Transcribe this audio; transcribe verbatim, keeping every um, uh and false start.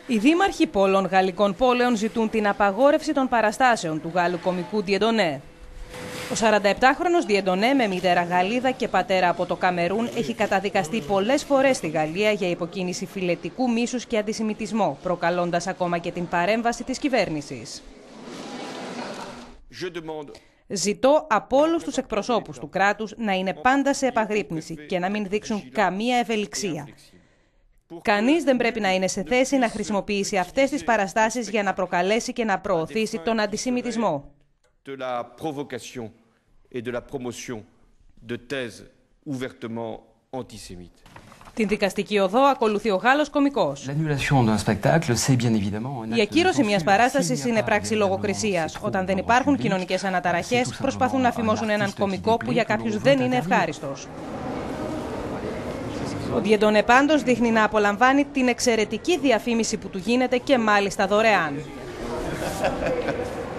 Οι δήμαρχοι πολλών γαλλικών πόλεων ζητούν την απαγόρευση των παραστάσεων του Γάλλου κωμικού Διεντονέ. Ο σαρανταεπτάχρονος Διεντονέ, με μητέρα Γαλλίδα και πατέρα από το Καμερούν, έχει καταδικαστεί πολλές φορές στη Γαλλία για υποκίνηση φιλετικού μίσους και αντισημιτισμό, προκαλώντας ακόμα και την παρέμβαση της κυβέρνησης. Ζητώ από όλους τους εκπροσώπους του κράτους να είναι πάντα σε επαγρύπνηση και να μην δείξουν καμία ευελιξία. Κανείς δεν πρέπει να είναι σε θέση να χρησιμοποιήσει αυτές τις παραστάσεις για να προκαλέσει και να προωθήσει τον αντισημιτισμό. Την δικαστική οδό ακολουθεί ο Γάλλος κωμικός. Η ακύρωση μιας παράστασης είναι πράξη λογοκρισίας. Όταν δεν υπάρχουν κοινωνικές αναταραχές, προσπαθούν να φημώσουν έναν κωμικό που για κάποιους δεν είναι ευχάριστος. Ο Διεντονέ πάντως δείχνει να απολαμβάνει την εξαιρετική διαφήμιση που του γίνεται και μάλιστα δωρεάν.